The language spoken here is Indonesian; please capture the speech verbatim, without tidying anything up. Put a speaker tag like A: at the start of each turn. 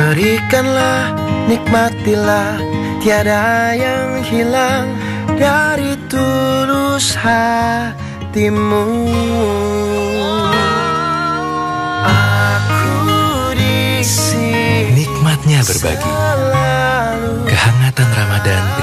A: Berikanlah, nikmatilah, tiada yang hilang dari tulus hatimu. Aku di sini.
B: Nikmatnya berbagi, kehangatan Ramadan